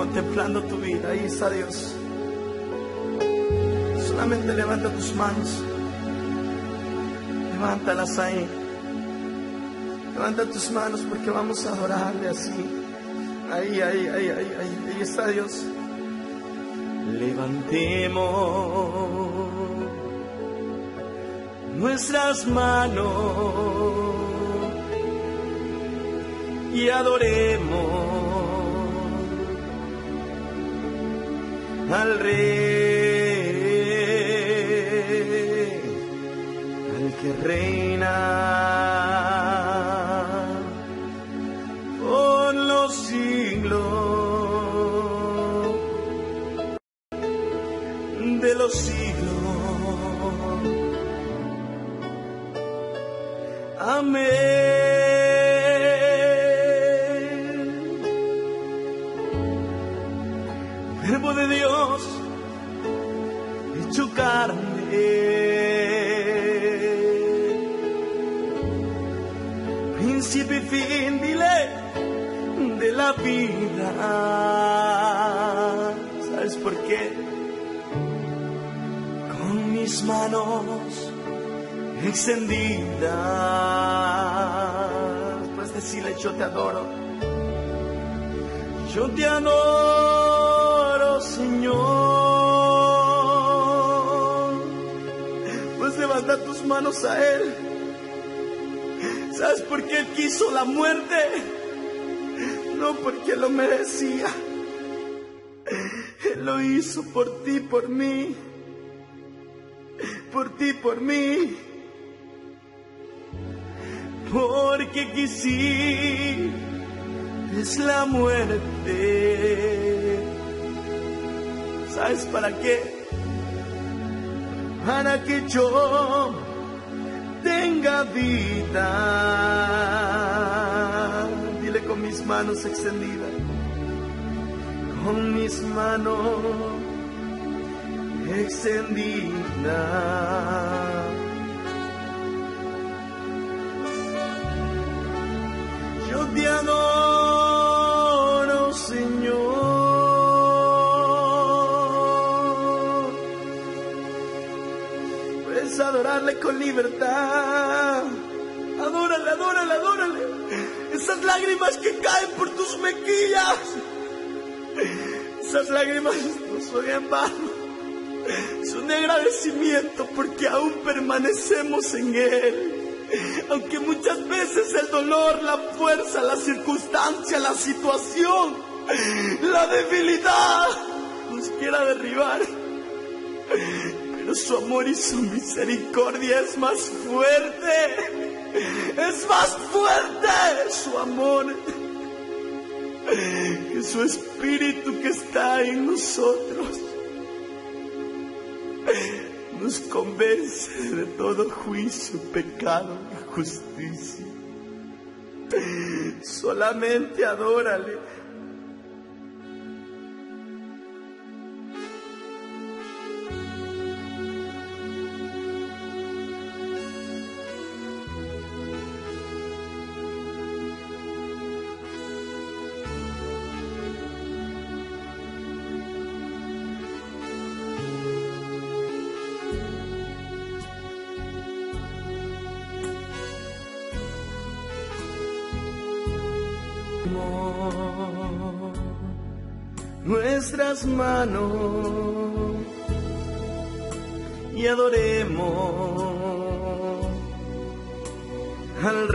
contemplando tu vida. Ahí está Dios. Solamente levanta tus manos. Levántalas ahí. Levanta tus manos porque vamos a adorarle así. Ahí está Dios. Levantemos nuestras manos y adoremos al Rey, al que reina por los siglos de los siglos. Amén. Verbo de Dios hecho carne, principio y fin, dile, de la vida. ¿Sabes por qué? Con mis manos extendidas, pues decirle: yo te adoro, yo te adoro, Señor. Pues levanta tus manos a Él. ¿Sabes por qué Él quiso la muerte? No porque lo merecía. Él lo hizo por ti, por mí, por ti, por mí. Porque quisiste la muerte. ¿Sabes para qué? Para que yo tenga vida. Dile: con mis manos extendidas, con mis manos extendidas, yo te adoro, Señor. Puedes adorarle con libertad. Adórale, adórale, adórale. Esas lágrimas que caen por tus mejillas, esas lágrimas no son en vano. Son de agradecimiento porque aún permanecemos en Él. Aunque muchas veces el dolor, la fuerza, la circunstancia, la situación, la debilidad nos quiera derribar, pero su amor y su misericordia es más fuerte. Es más fuerte su amor que su espíritu que está en nosotros. Nos convence de todo juicio, pecado y justicia. Solamente adórale. Nuestras manos y adoremos al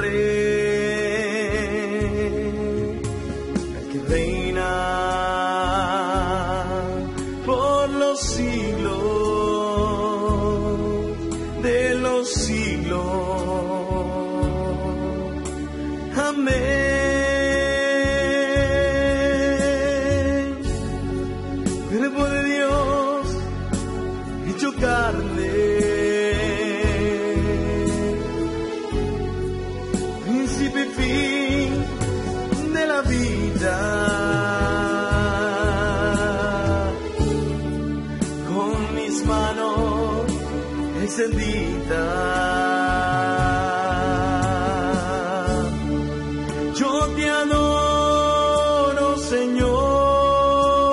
Rey, al que reina por los siglos de los siglos. Amén. Carne, principio y fin de la vida, con mis manos extendidas, yo te adoro, Señor.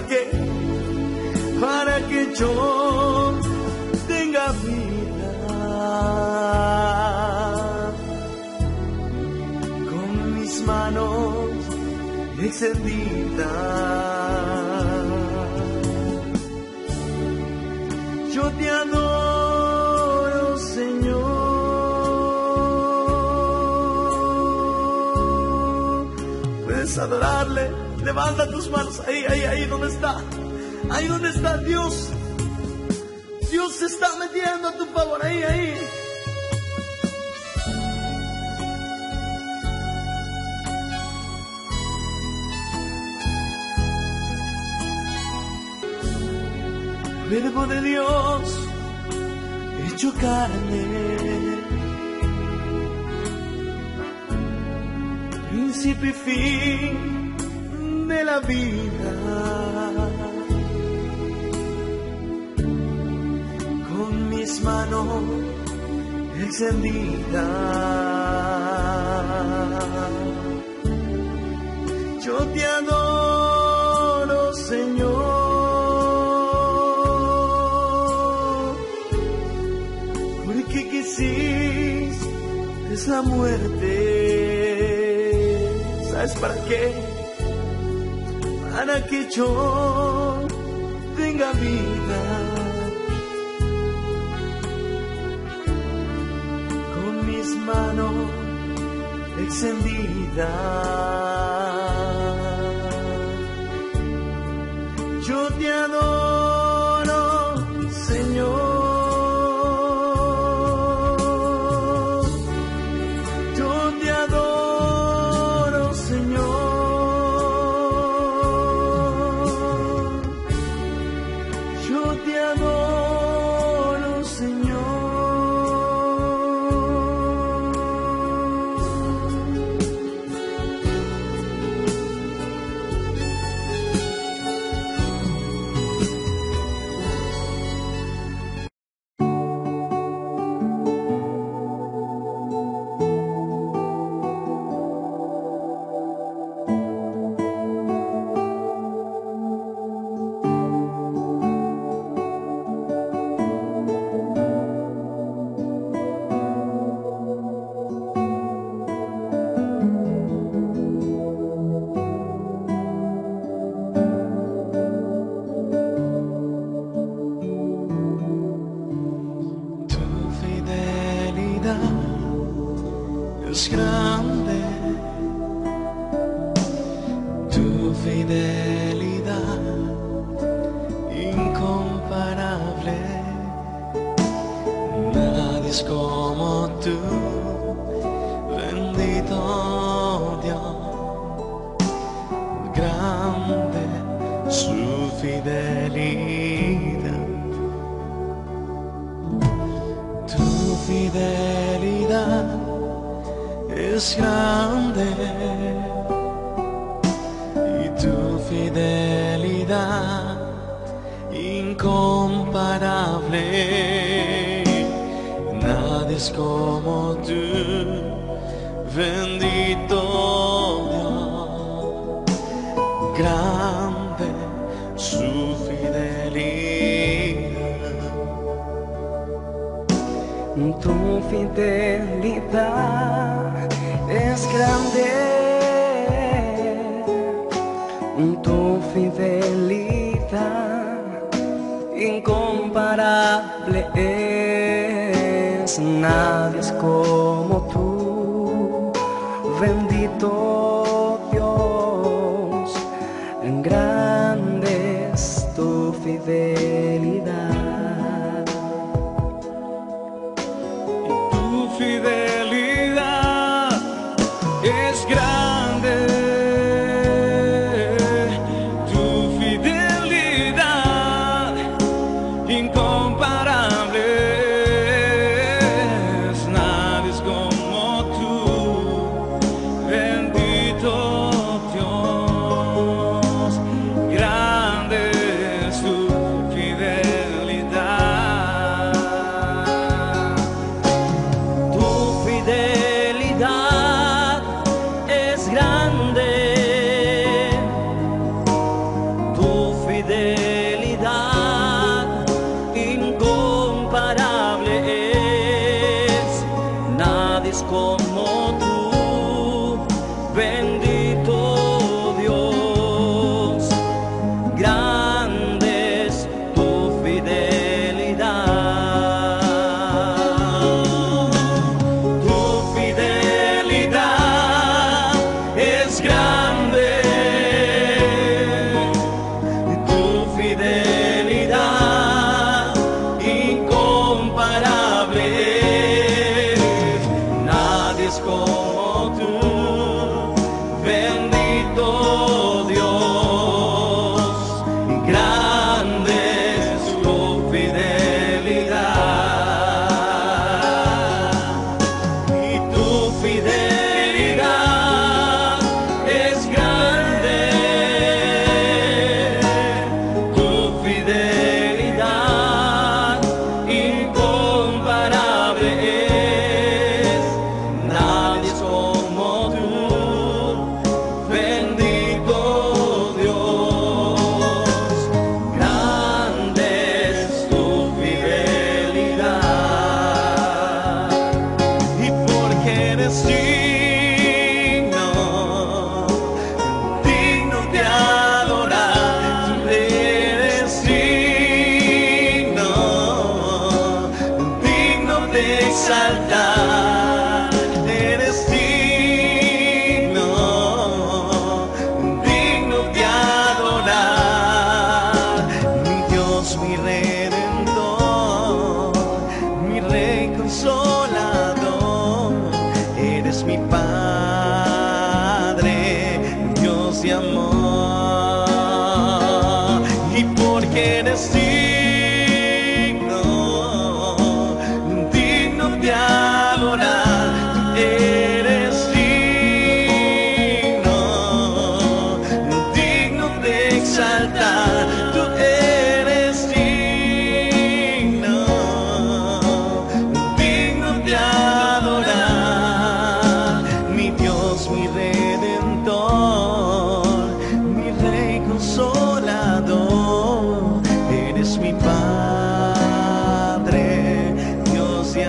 qué? Para que yo tenga vida. Con mis manos extendidas, yo te adoro, Señor. Puedes adorarle. Levanta tus manos. Ahí donde está. Ahí donde está Dios. Dios se está metiendo a tu favor. Ahí. Verbo de Dios, hecho carne, principio y fin de la vida, con mis manos extendidas, yo te adoro, Señor. Que quisiste la muerte. ¿Sabes para qué? Para que yo tenga vida. Con mis manos extendidas, yo te adoro, Señor. Es grande tu fidelidad, incomparable. Nadie es como tú, bendito Dios. Grande su fidelidad, tu fidelidad es grande y tu fidelidad incomparable. Nadie es como tú, bendito Dios. Grande su fidelidad. Tu fidelidad es grande, tu fidelidad incomparable es. Nadie es como tú, bendito Dios. Grande es tu fidelidad. Fidelidad es grande, tu fidelidad incomparable. Nadie es como tú, bendito Dios. Grande es tu fidelidad. Fidelidad es grande, tu digno, digno de adorar. Tú eres digno, digno de exaltar. Tú eres digno, digno de adorar. Mi Dios, mi Redentor, mi Rey consolador. Eres mi Padre, Dios de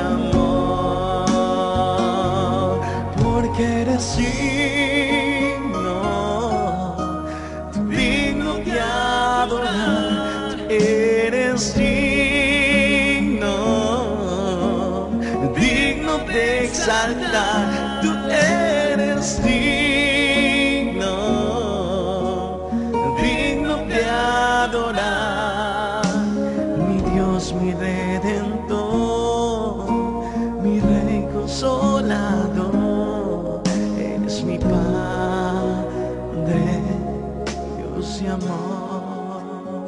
amor, porque eres digno, digno de adorar. Eres digno, digno de exaltar. Tú eres digno, digno de adorar. Mi Dios, mi Redentor, mi Rey consolador. Eres mi Padre, Dios de amor.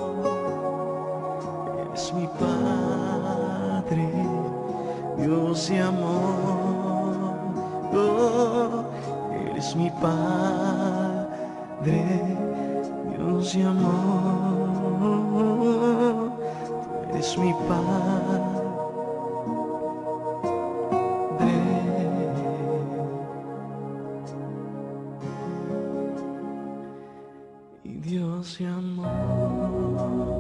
Eres mi Padre, Dios de amor. Oh, eres mi Padre, Dios de amor. Tú eres mi Padre, y Dios de amor.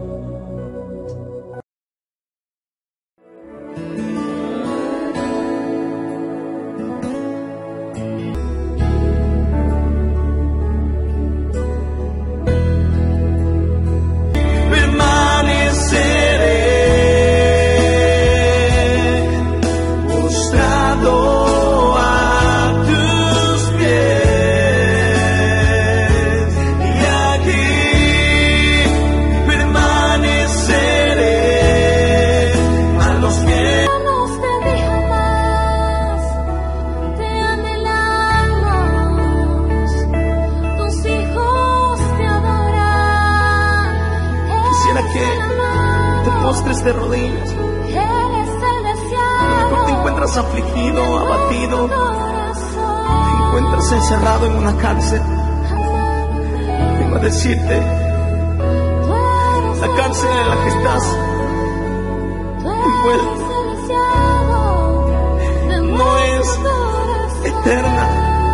De rodillas, tú te encuentras afligido, abatido, te encuentras encerrado en una cárcel. Vengo a decirte, la cárcel en la que estás envuelto no es eterna.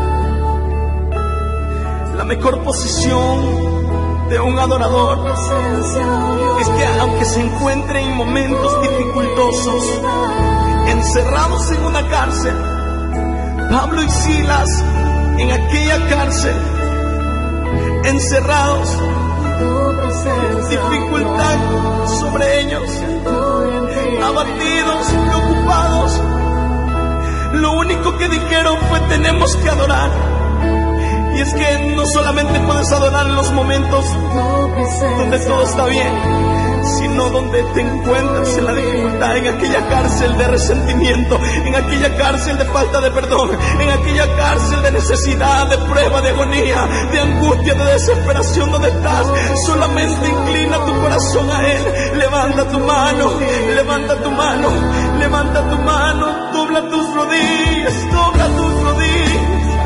La mejor posición de un adorador es que aunque se encuentre en momentos dificultosos, encerrados en una cárcel, Pablo y Silas en aquella cárcel, encerrados, dificultad sobre ellos, abatidos, preocupados, lo único que dijeron fue: tenemos que adorar. Y es que no solamente puedes adorar en los momentos donde todo está bien, sino donde te encuentras en la dificultad, en aquella cárcel de resentimiento, en aquella cárcel de falta de perdón, en aquella cárcel de necesidad, de prueba, de agonía, de angustia, de desesperación. Donde estás, solamente inclina tu corazón a Él. Levanta tu mano, levanta tu mano, levanta tu mano, dobla tus rodillas, dobla tus rodillas.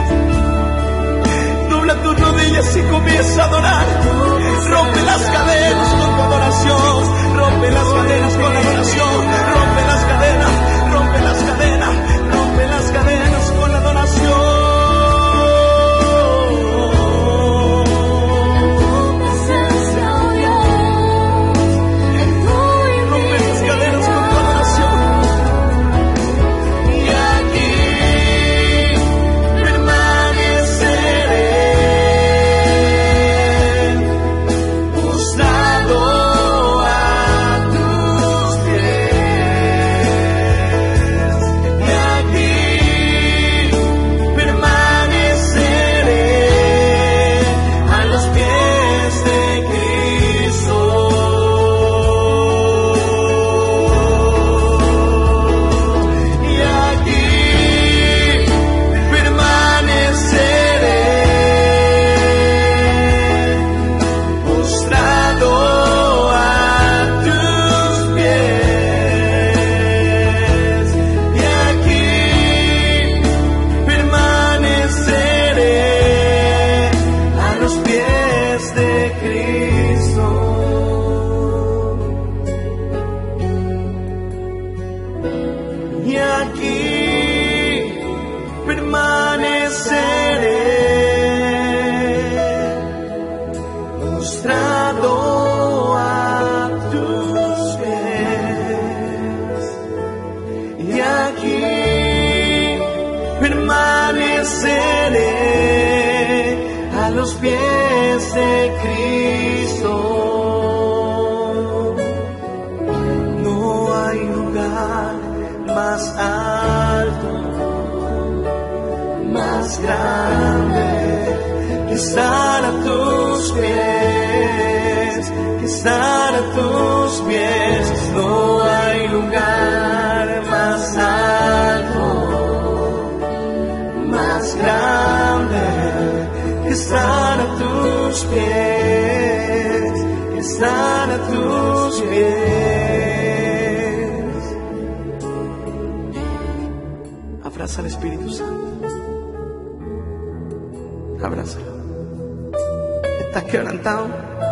Dobla tus rodillas y comienza a adorar. Rompe las cadenas con tu adoración. Rompe las cadenas con la adoración. Rompe las cadenas, rompe las cadenas, rompe las cadenas con la adoración. Rompe las cadenas con tu adoración. Y aquí permaneceré postrado a aquí permaneceré, postrado a tus pies, y aquí permaneceré a los pies de Cristo. No hay lugar más alto, más grande que estar a tus pies, que estar a tus pies. No hay lugar más alto, más grande que estar a tus pies, que estar a tus pies. Abraza al Espíritu Santo. Abrázalo. ¿Estás quebrantado?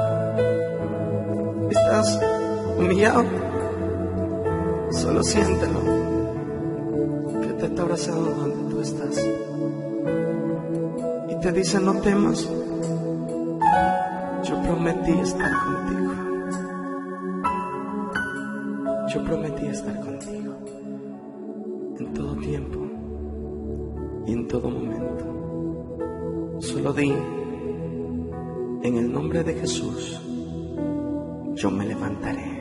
¿Estás humillado? Solo siéntelo, que te está abrazando donde tú estás. Y te dice: no temas, yo prometí estar contigo. Yo prometí estar contigo en todo tiempo y en todo momento. Solo di: en el nombre de Jesús, yo me levantaré.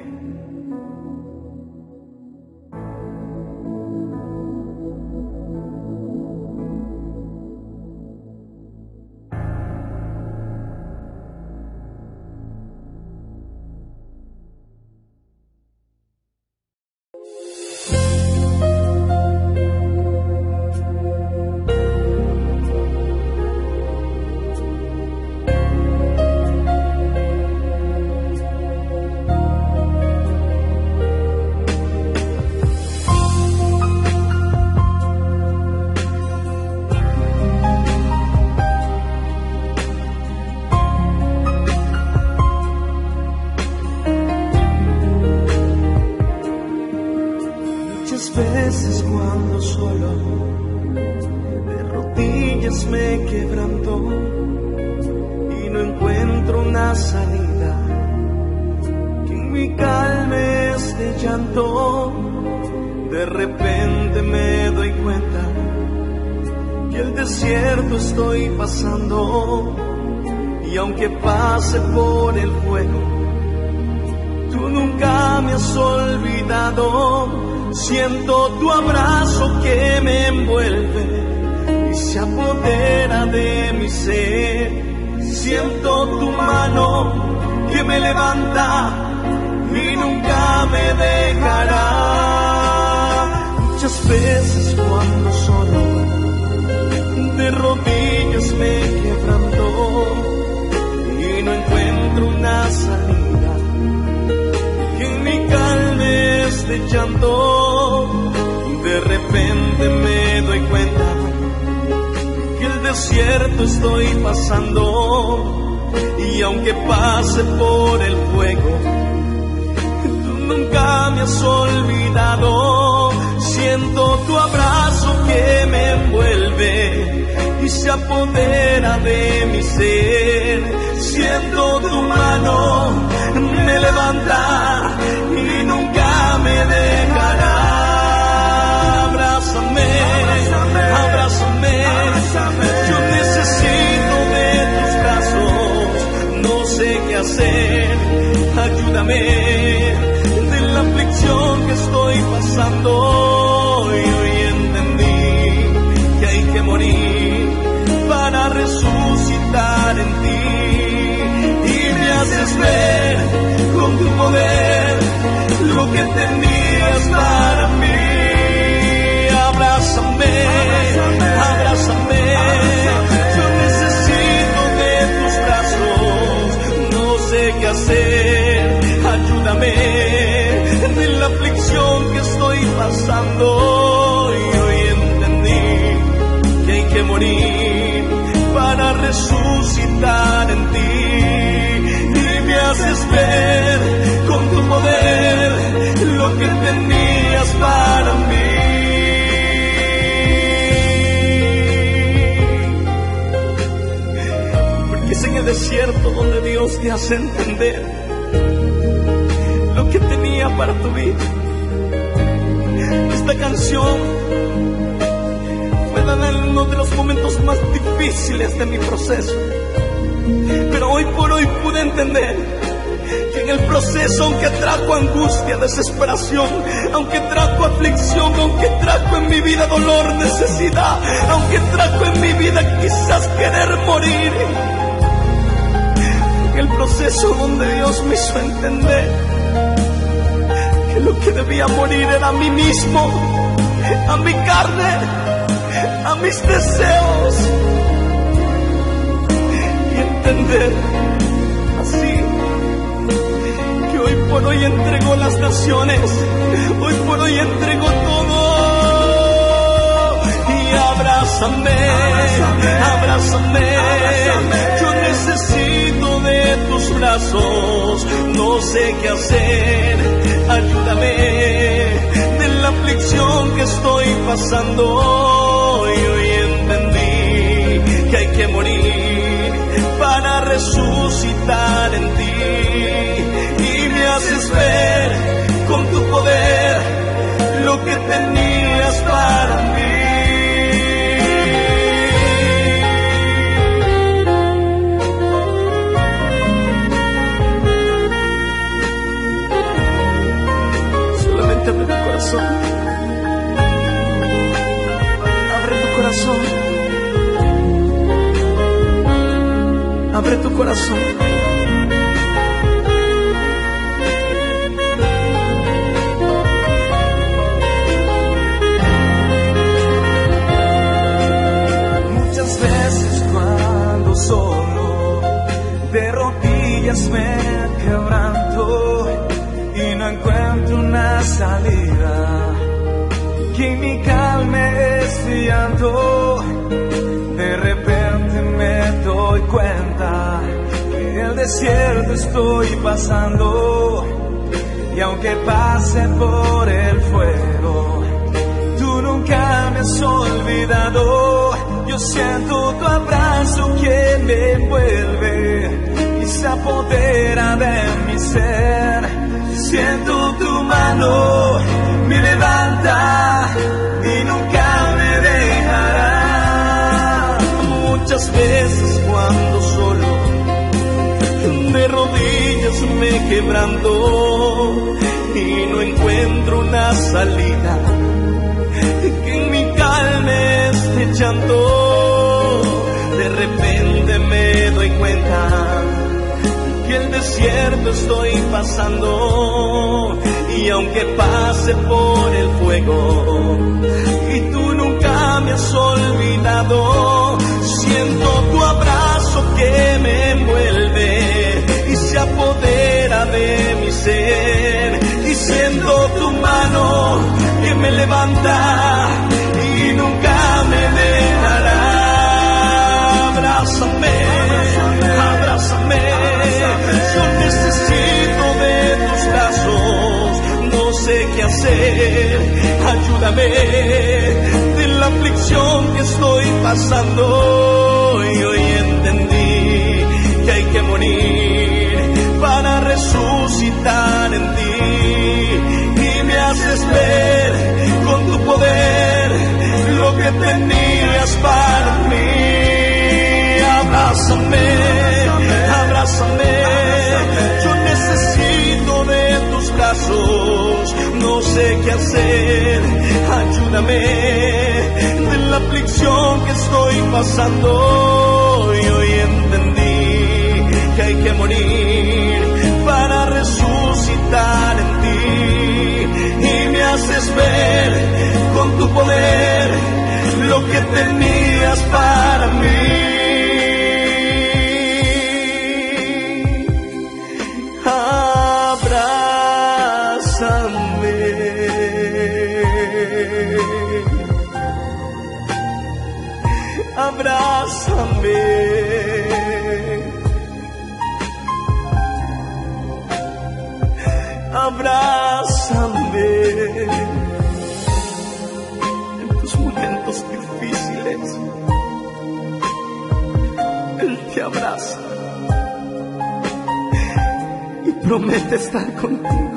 Veces cuando solo de rodillas me quebranto y no encuentro una salida que en mi calme este llanto, de repente me doy cuenta que el desierto estoy pasando, y aunque pase por el fuego, tú nunca me has olvidado. Siento tu abrazo que me envuelve y se apodera de mi ser. Siento tu mano que me levanta y nunca me dejará. Muchas veces cuando solo de rodillas me quebranto y no encuentro una salida que en mi calme este llanto, de repente me doy cuenta que el desierto estoy pasando, y aunque pase por el fuego, tú nunca me has olvidado. Siento tu abrazo que me envuelve y se apodera de mi ser. Siento tu mano me levanta y nunca me dejará. Abrázame, abrázame, yo necesito de tus brazos, no sé qué hacer, ayúdame de la aflicción que estoy pasando. Y hoy entendí que hay que morir para resucitar en ti, y me haces ver con tu poder lo que tenías para mí. Abrázame, abrázame, yo necesito de tus brazos, no sé qué hacer, ayúdame de la aflicción que estoy pasando. desierto donde Dios te hace entender lo que tenía para tu vida. Esta canción fue dada en uno de los momentos más difíciles de mi proceso, pero hoy por hoy pude entender que en el proceso, aunque trajo angustia, desesperación, aunque trajo aflicción, aunque trajo en mi vida dolor, necesidad, aunque trajo en mi vida quizás querer morir, en el proceso donde Dios me hizo entender que lo que debía morir era a mí mismo, a mi carne, a mis deseos, y entender así que hoy por hoy entregó las naciones, hoy por hoy entregó todo. Y abrázame, abrázame, yo necesito de tus brazos, no sé qué hacer, ayúdame de la aflicción que estoy pasando. Y hoy entendí que hay que morir para resucitar en ti, y me haces ver con tu poder lo que tenías para mí. Solamente abre tu corazón, abre tu corazón, abre tu corazón. Muchas veces cuando solo de rodillas me quebranto y no encuentro una salida, que mi calme este llanto, de repente me doy cuenta que el desierto estoy pasando, y aunque pase por el fuego, tú nunca me has olvidado. Yo siento tu abrazo que me envuelve y se apodera de mi ser. Siento tu mano, me levanta y nunca me dejará. Muchas veces cuando solo de rodillas me quebranto y no encuentro una salida, que en mi calme este llanto, de repente me doy cuenta que el desierto estoy pasando, y aunque pase por el fuego y tú nunca me has olvidado, siento tu abrazo que me envuelve y se apodera de mi ser, y siento tu mano que me levanta y nunca me dejará. Abrázame, abrázame, yo necesito de tus brazos, no sé qué hacer, ayúdame de la aflicción que estoy pasando. Y hoy entendí que hay que morir para resucitar en ti, y me haces ver con tu poder lo que tenías para mí. Abrázame, abrázame, yo necesito de tus brazos, no sé qué hacer, ayúdame de la aflicción que estoy pasando. Y hoy entendí que hay que morir para resucitar en ti, y me haces ver con tu poder lo que tenías para mí. Abrázame, abrázame en tus momentos difíciles. Él te abraza. promete estar contigo.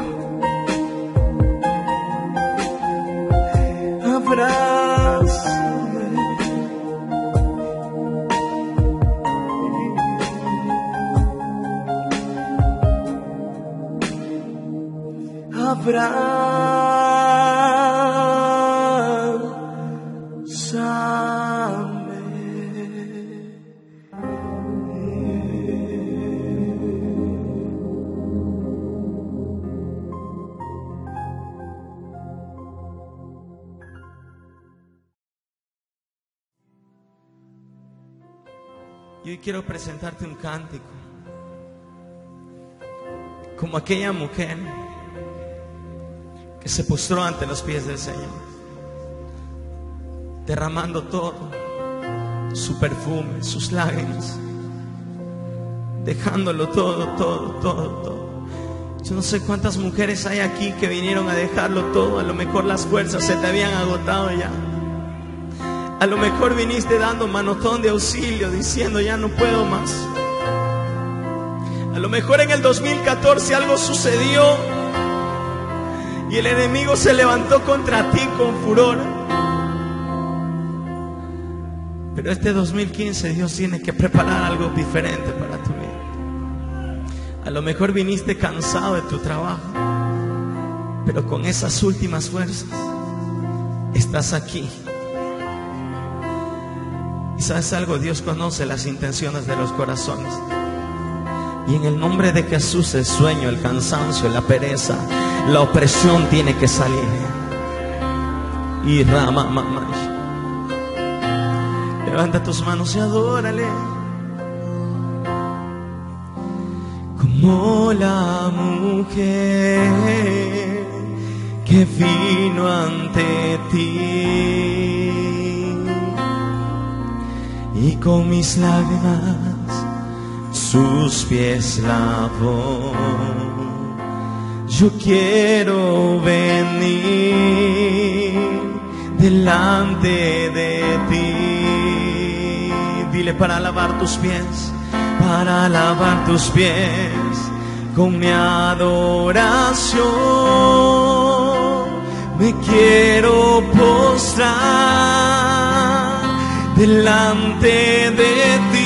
Abrázame, Y hoy quiero presentarte un cántico, como aquella mujer que se postró ante los pies del Señor, derramando todo, su perfume, sus lágrimas, dejándolo todo. Yo no sé cuántas mujeres hay aquí que vinieron a dejarlo todo. A lo mejor las fuerzas se te habían agotado ya. A lo mejor viniste dando manotón de auxilio, diciendo ya no puedo más. A lo mejor en el 2014 algo sucedió y el enemigo se levantó contra ti con furor. Pero este 2015 Dios tiene que preparar algo diferente para tu vida. A lo mejor viniste cansado de tu trabajo, pero con esas últimas fuerzas estás aquí. Y sabes algo, Dios conoce las intenciones de los corazones. Y en el nombre de Jesús, el sueño, el cansancio, la pereza, la opresión tiene que salir. Y levanta tus manos y adórale. Como la mujer que vino ante ti, y con mis lágrimas sus pies lavó. Yo quiero venir delante de ti. Dile, para lavar tus pies, para lavar tus pies con mi adoración. Me quiero postrar delante de ti.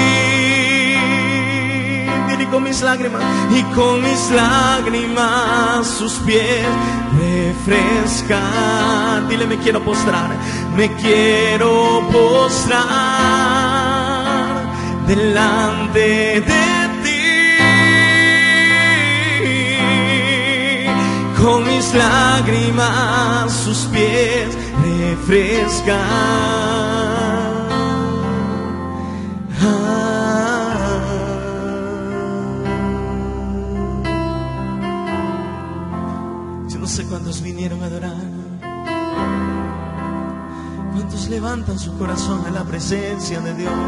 Dile, con mis lágrimas, y con mis lágrimas sus pies refrescar. Dile, me quiero postrar, me quiero postrar delante de ti. Con mis lágrimas sus pies refrescar. Yo no sé cuántos vinieron a adorar, cuántos levantan su corazón a la presencia de Dios,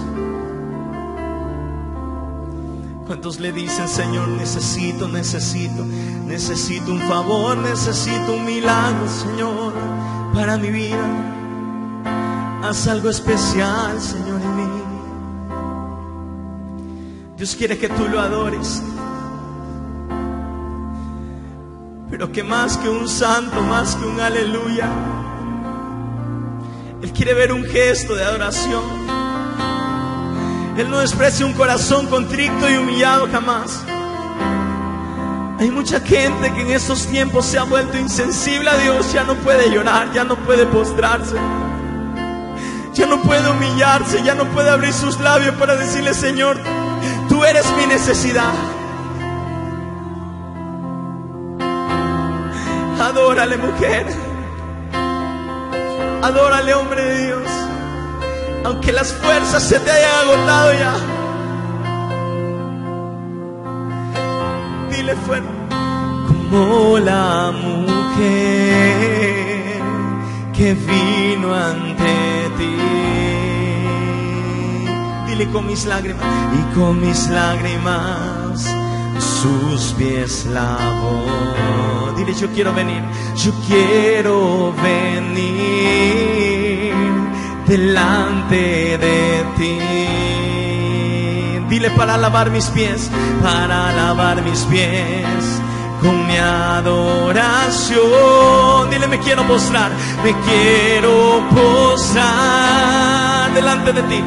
cuántos le dicen, Señor, necesito un favor, necesito un milagro, Señor, para mi vida. Haz algo especial, Señor, en mí. Dios quiere que tú lo adores, pero que más que un santo, más que un aleluya, Él quiere ver un gesto de adoración. Él no desprecia un corazón contrito y humillado jamás. Hay mucha gente que en estos tiempos se ha vuelto insensible a Dios. Ya no puede llorar, ya no puede postrarse, ya no puede humillarse, ya no puede abrir sus labios para decirle, Señor, tú eres mi necesidad. Adórale, mujer. Adórale, hombre de Dios. Aunque las fuerzas se te hayan agotado ya, dile fuerte. Como la mujer que vino ante ti. Dile, con mis lágrimas, y con mis lágrimas sus pies lavó. Dile, yo quiero venir delante de ti. Dile: para lavar mis pies con mi adoración. Dile: me quiero postrar delante de ti,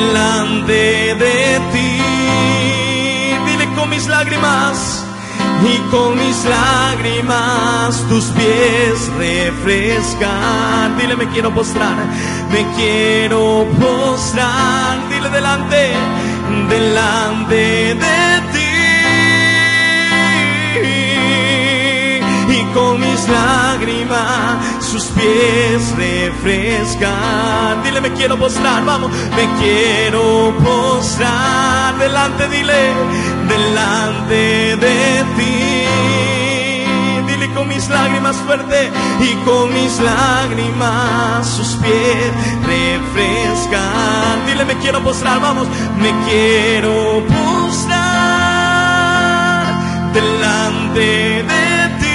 Dile: con mis lágrimas, y con mis lágrimas tus pies refrescar. Dile: me quiero postrar, dile: delante de ti, y con mis lágrimas sus pies refrescar. Dile: me quiero postrar, vamos, me quiero postrar delante, dile: delante de ti. Dile: con mis lágrimas, fuerte, y con mis lágrimas sus pies refrescan. Dile: me quiero postrar, vamos, me quiero postrar delante de ti,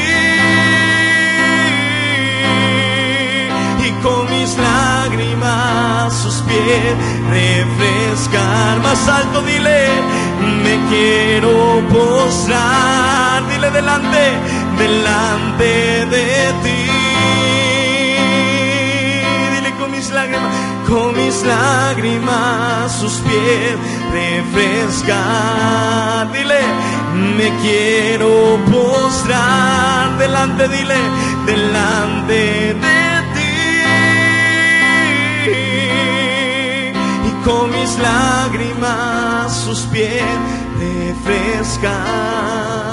y con mis lágrimas sus pies refrescan. Más alto, dile: me quiero postrar, dile: delante de ti. Dile: con mis lágrimas sus pies refrescar. Dile: me quiero postrar delante, dile: delante de ti, y con mis lágrimas sus pies refrescan.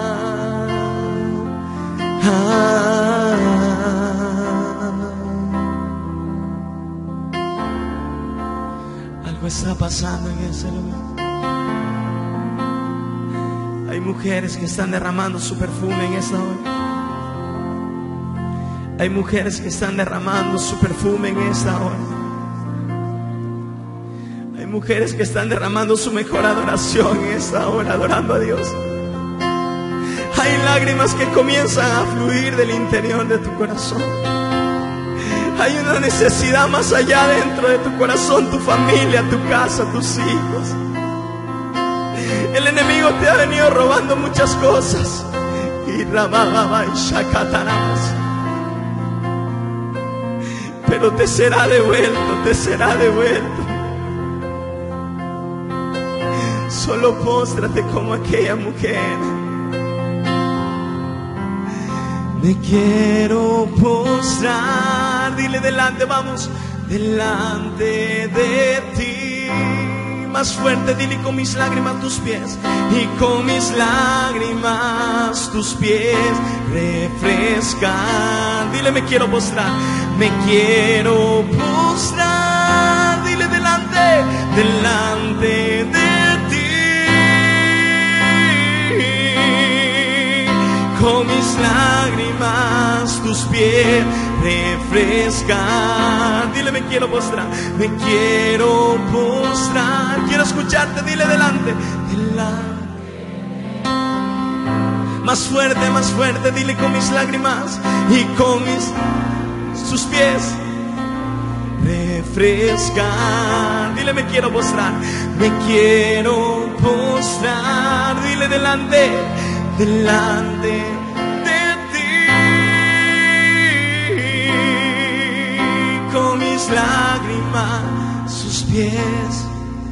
Algo está pasando en ese lugar. Hay mujeres que están derramando su perfume en esta hora. Hay mujeres que están derramando su perfume en esta hora. Hay mujeres que están derramando su mejor adoración en esta hora, adorando a Dios. Hay lágrimas que comienzan a fluir del interior de tu corazón. Hay una necesidad más allá dentro de tu corazón, tu familia, tu casa, tus hijos. El enemigo te ha venido robando muchas cosas. Y pero te será devuelto, te será devuelto. Solo póstrate como aquella mujer. Me quiero postrar, dile: delante, vamos, delante de ti. Más fuerte, dile: con mis lágrimas tus pies, y con mis lágrimas tus pies refrescan. Dile: me quiero postrar, me quiero postrar. Dile: delante de ti, con mis lágrimas tus pies refrescan. Dile: me quiero postrar, me quiero postrar. Quiero escucharte, dile: delante. Más fuerte, dile: con mis lágrimas, y con sus pies refrescan. Dile: me quiero postrar, me quiero postrar. Dile: delante de ti, con mis lágrimas sus pies.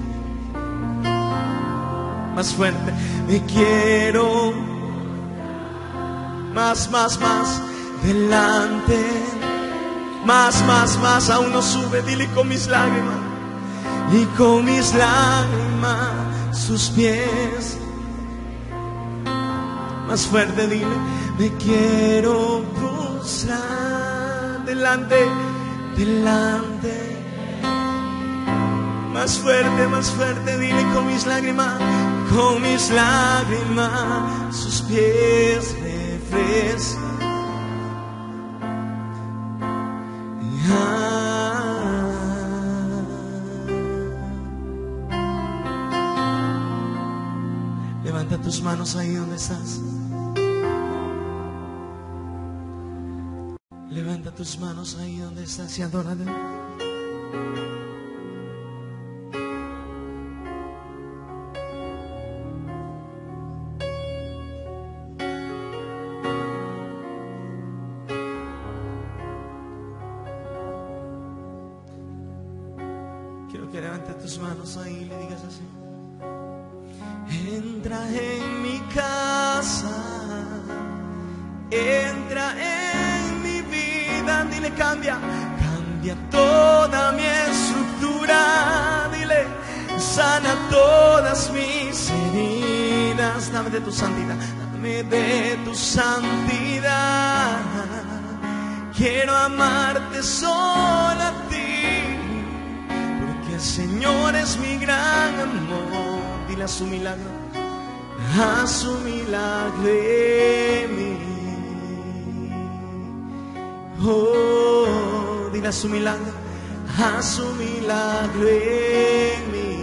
Más fuerte, me quiero, más, delante, más, aún no sube. Dile: con mis lágrimas, y con mis lágrimas sus pies. Más fuerte, dile: me quiero postrar delante. Más fuerte, dile: con mis lágrimas sus pies refrescan. Levanta tus manos ahí donde estás. Levanta tus manos ahí donde estás y adórale. que levante tus manos ahí y le digas así: entra en mi casa, entra en mi vida. Dile, cambia toda mi estructura. Dile, sana todas mis heridas. Dame de tu santidad, dame de tu santidad. Quiero amarte solo a ti, porque el Señor es mi gran amor. Dile, a su milagro en mí. Oh, dile, a su milagro en mí.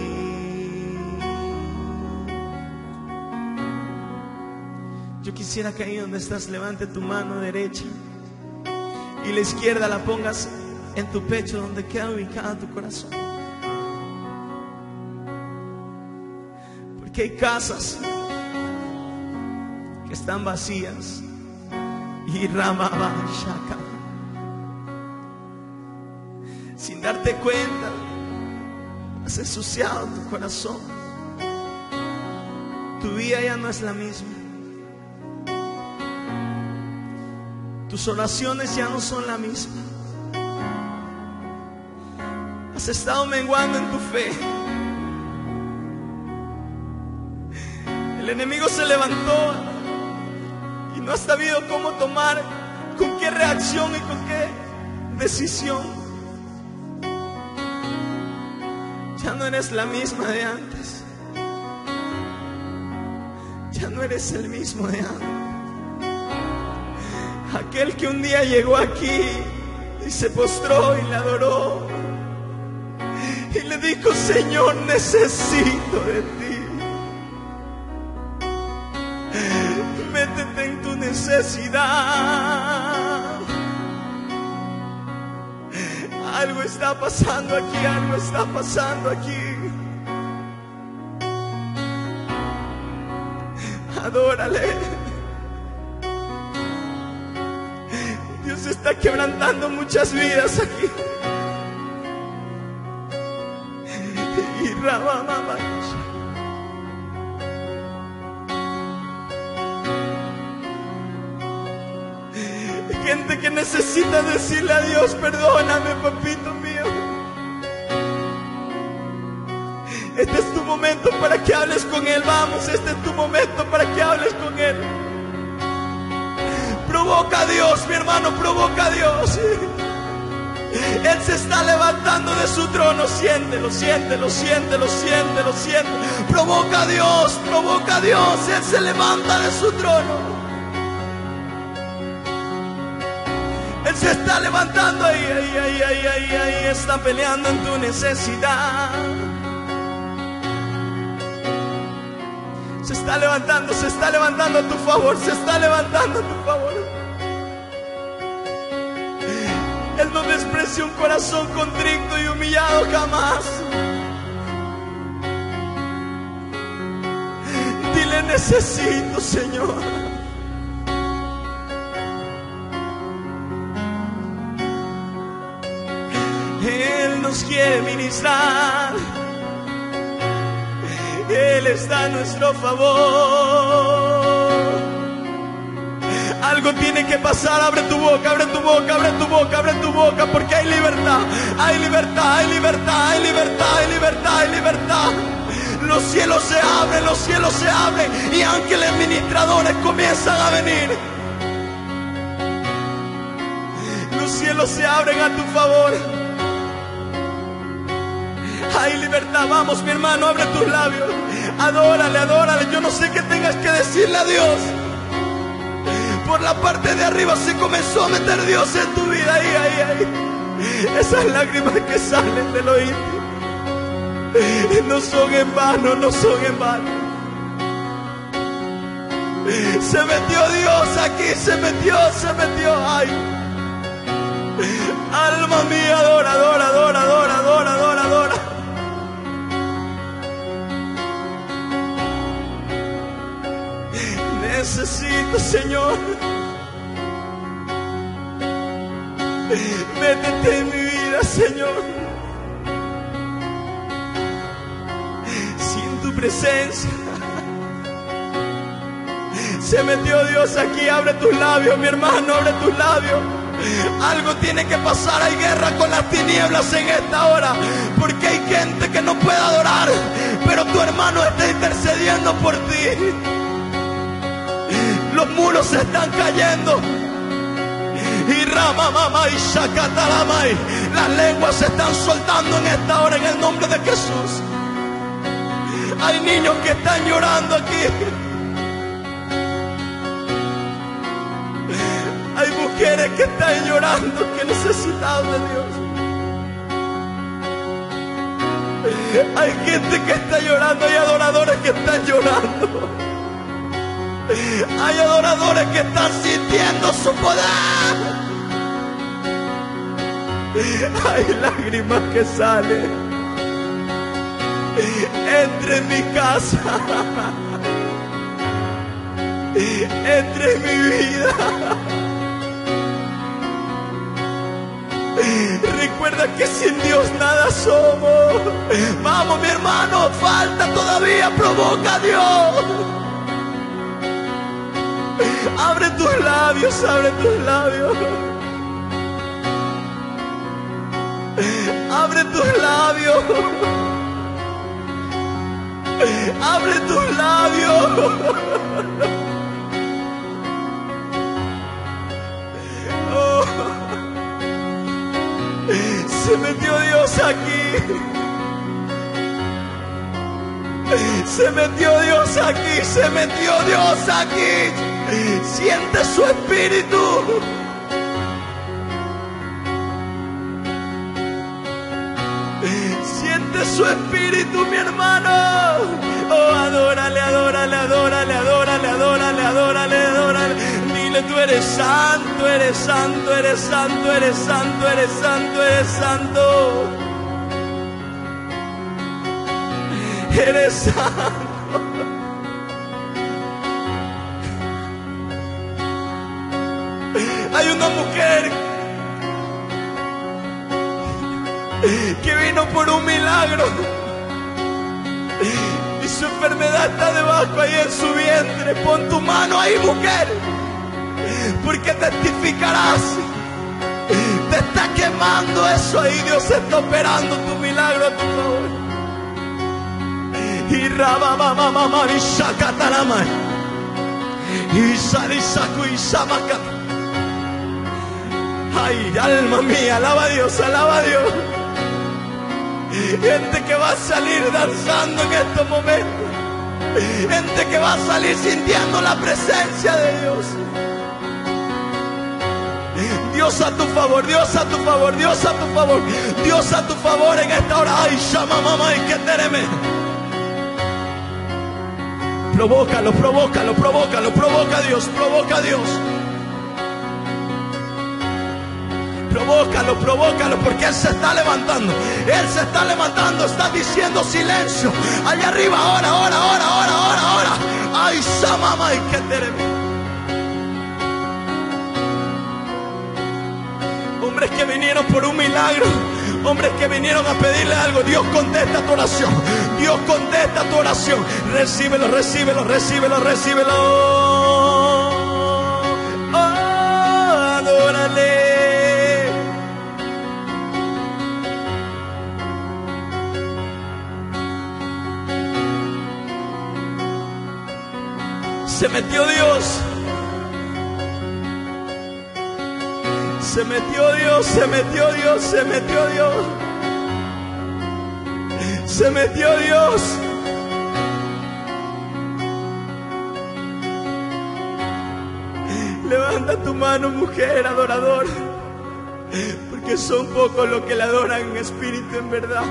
Yo quisiera que ahí donde estás levante tu mano derecha y la izquierda la pongas en tu pecho, donde queda ubicada tu corazón. Porque hay casas que están vacías y ramaba shaka. Sin darte cuenta, has ensuciado tu corazón. Tu vida ya no es la misma. Tus oraciones ya no son la misma. Has estado menguando en tu fe. El enemigo se levantó y no has sabido cómo tomar, con qué reacción y con qué decisión. Ya no eres la misma de antes. Ya no eres el mismo de antes. Aquel que un día llegó aquí y se postró y le adoró y le dijo: Señor, necesito de ti. Métete en tu necesidad. Algo está pasando aquí, algo está pasando aquí. Adórale. Dios está quebrantando muchas vidas aquí. Y Ramamama. Gente que necesita decirle a Dios: perdóname, papito mío. Este es tu momento para que hables con Él. Vamos, este es tu momento para que hables con Él. Provoca a Dios, mi hermano, provoca a Dios. Él se está levantando de su trono. Siéntelo, siéntelo, siéntelo, siéntelo, siéntelo. Provoca a Dios, provoca a Dios. Él se levanta de su trono. Él se está levantando ahí, está peleando en tu necesidad. Se está levantando a tu favor, se está levantando a tu favor. Él no desprecia un corazón contrito y humillado jamás. Dile: necesito, Señor. Él nos quiere ministrar. Él está a nuestro favor. Algo tiene que pasar. Abre tu boca, abre tu boca, abre tu boca, abre tu boca, porque hay libertad, hay libertad, hay libertad, hay libertad, hay libertad, hay libertad. Los cielos se abren, los cielos se abren y ángeles ministradores comienzan a venir. Los cielos se abren a tu favor. Hay libertad. Vamos, mi hermano, abre tus labios. Adórale, adórale. Yo no sé qué tengas que decirle a Dios. Por la parte de arriba se comenzó a meter Dios en tu vida. Ahí. Esas lágrimas que salen del oído no son en vano, no son en vano. Se metió Dios aquí, se metió. Ay. Alma mía, adora, adora, adora, adora, adora, adora, adora. Necesito, Señor. Métete en mi vida, Señor. presencia. Se metió Dios aquí. Abre tus labios, mi hermano, abre tus labios. Algo tiene que pasar. Hay guerra con las tinieblas en esta hora, porque hay gente que no puede adorar, pero tu hermano está intercediendo por ti. Los muros se están cayendo. Y Ramamamay, Shakatalamay, las lenguas se están soltando en esta hora en el nombre de Jesús. Hay niños que están llorando aquí. Hay mujeres que están llorando, que necesitan de Dios. Hay gente que está llorando, hay adoradores que están llorando. Hay adoradores que están sintiendo su poder. Hay lágrimas que salen. Entre en mi casa, entre en mi vida. Recuerda que sin Dios nada somos. Vamos, mi hermano, falta todavía, provoca a Dios. Abre tus labios, abre tus labios. Abre tus labios. Abre tus labios. Oh. Se metió Dios aquí. Se metió Dios aquí. Se metió Dios aquí. Siente su espíritu. Siente su espíritu, mi hermano. Oh, adórale, adórale, adórale, adórale, adórale, adórale, adórale. Dile, tú eres santo, eres santo, eres santo, eres santo, eres santo, eres santo. Eres santo. Hay una mujer que vino por un milagro y su enfermedad está debajo ahí en su vientre. Pon tu mano ahí, mujer, porque testificarás. Te está quemando eso ahí. Dios está operando tu milagro a tu favor. Y Rabamamamama y Shakatarama y Sarisaku y Samaka. Ay, alma mía, alaba a Dios, alaba a Dios. Gente que va a salir danzando en estos momentos. Gente que va a salir sintiendo la presencia de Dios. Dios a tu favor, Dios a tu favor, Dios a tu favor, Dios a tu favor en esta hora. Ay, llama mamá y que tereme. Provócalo, provócalo, provócalo, provoca a Dios, provoca a Dios. Provócalo, provócalo, porque Él se está levantando. Él se está levantando, está diciendo silencio. Allá arriba, ahora, ahora, ahora, ahora, ahora, ahora. Ay, Samama y que tereme. Hombres que vinieron por un milagro. Hombres que vinieron a pedirle algo. Dios contesta tu oración. Dios contesta tu oración. Recíbelo, recíbelo, recíbelo, recíbelo. Oh, adórale. Se metió Dios. Se metió Dios, se metió Dios, se metió Dios. Se metió Dios. Levanta tu mano, mujer, adorador, porque son pocos los que le adoran en espíritu, en verdad.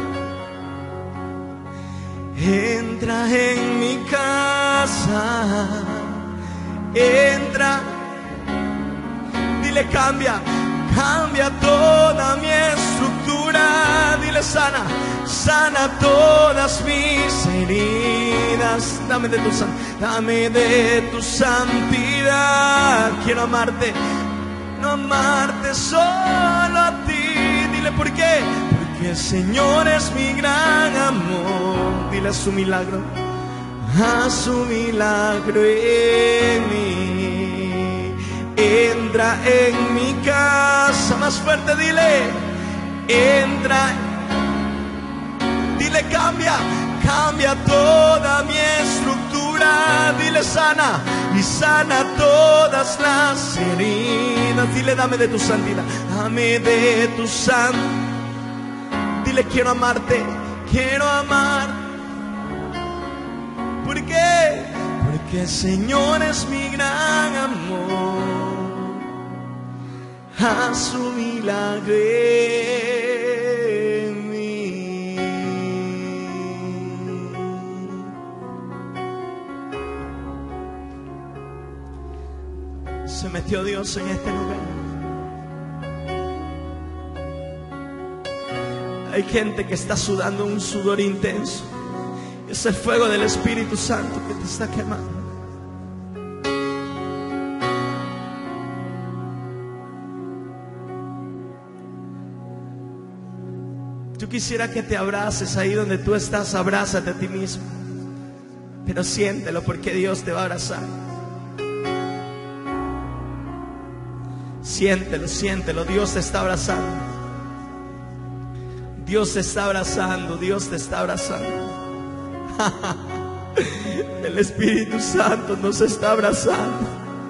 Entra en mi casa. Entra. Dile, cambia. Cambia toda mi estructura. Dile, sana. Sana todas mis heridas. Dame de tu santidad. Quiero amarte. No amarte solo a ti. Dile, ¿por qué? Porque el Señor es mi gran amor. Dile su milagro. haz un milagro en mí. Entra en mi casa, más fuerte, dile, entra, dile, cambia toda mi estructura, dile, sana, y sana todas las heridas, dile, dame de tu santidad, dame de tu santidad, dile, quiero amarte, quiero amar. ¿Por qué? Porque el Señor es mi gran amor. Haz un milagro en mí. Se metió Dios en este lugar. Hay gente que está sudando un sudor intenso. Es el fuego del Espíritu Santo que te está quemando. Yo quisiera que te abraces ahí donde tú estás. Abrázate a ti mismo, pero siéntelo, porque Dios te va a abrazar. Siéntelo, siéntelo. Dios te está abrazando. Dios te está abrazando. Dios te está abrazando. El Espíritu Santo nos está abrazando.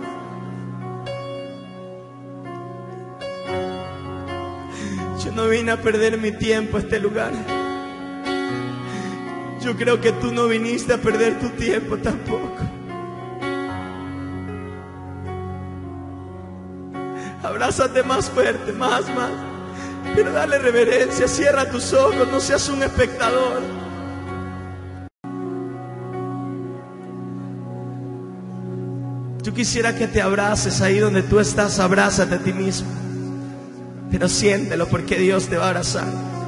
Yo no vine a perder mi tiempo a este lugar. Yo creo que tú no viniste a perder tu tiempo tampoco. Abrázate más fuerte, más. Pero dale reverencia, cierra tus ojos, no seas un espectador. Yo quisiera que te abraces ahí donde tú estás. Abrázate a ti mismo, pero siéntelo, porque Dios te va a abrazar.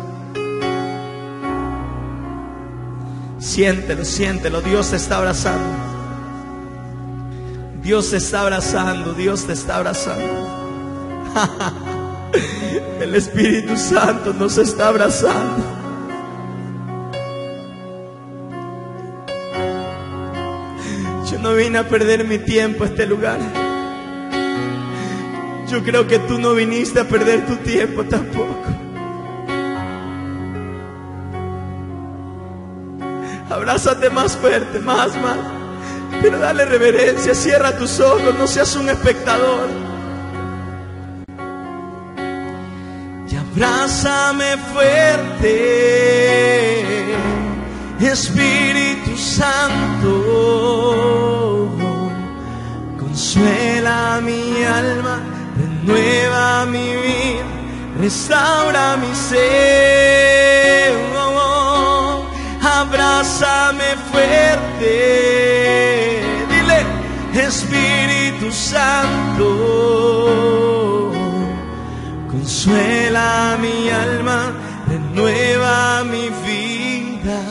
Siéntelo, siéntelo. Dios te está abrazando. Dios te está abrazando. Dios te está abrazando. El Espíritu Santo nos está abrazando. Yo no vine a perder mi tiempo a este lugar. Yo creo que tú no viniste a perder tu tiempo tampoco. Abrázate más fuerte, más. Pero dale reverencia, cierra tus ojos, no seas un espectador. Y abrázame fuerte, Espíritu Santo. Consuela mi alma, renueva mi vida, restaura mi ser. Abrázame fuerte, dile, Espíritu Santo. Consuela mi alma, renueva mi vida,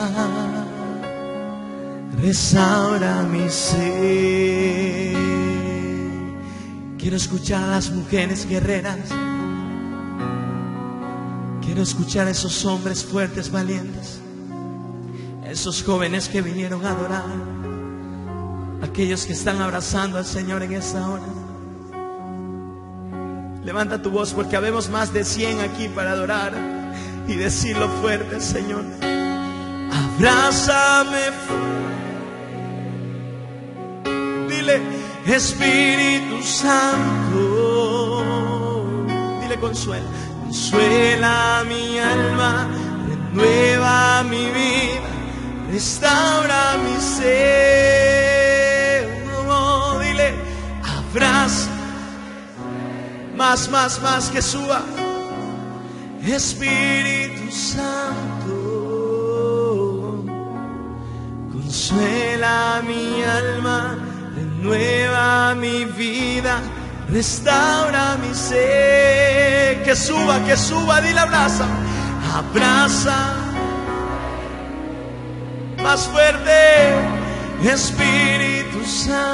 restaura mi ser. Quiero escuchar a las mujeres guerreras. Quiero escuchar a esos hombres fuertes, valientes. Esos jóvenes que vinieron a adorar. Aquellos que están abrazando al Señor en esta hora. Levanta tu voz, porque habemos más de 100 aquí para adorar y decirlo fuerte, Señor. Abrázame fuerte. Dile, Espíritu Santo. Dile, consuela. Consuela mi alma, renueva mi vida, restaura mi ser. Dile, abraza. Más, que suba. Espíritu Santo. Consuela mi alma, renueva mi vida, restaura mi ser. Que suba, dile, abraza. Abraza. Más fuerte, Espíritu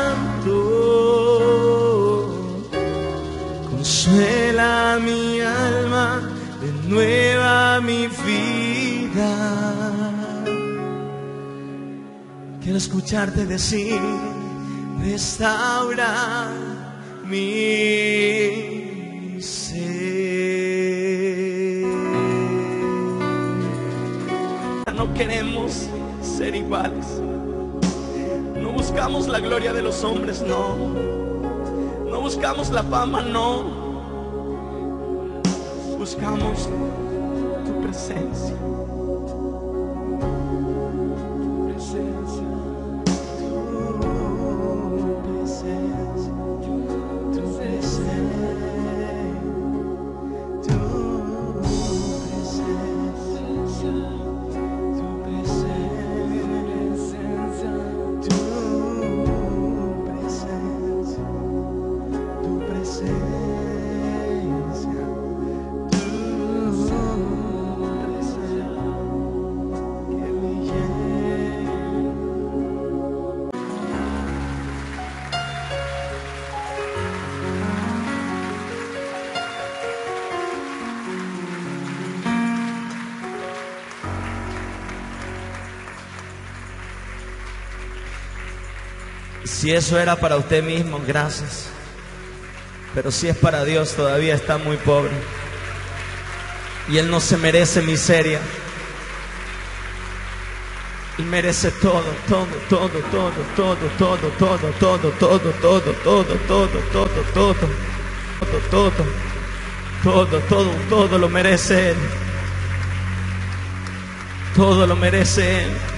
Santo. Consuela mi alma, renueva mi vida. Quiero escucharte decir: restaura mi ser. No queremos ser iguales. No buscamos la gloria de los hombres, no. No buscamos la fama, no. Buscamos tu presencia. Si eso era para usted mismo, gracias. Pero si es para Dios, todavía está muy pobre. Y Él no se merece miseria. Él merece todo, todo, todo, todo, todo, todo, todo, todo, todo, todo, todo, todo, todo, todo lo merece Él. Todo lo merece Él.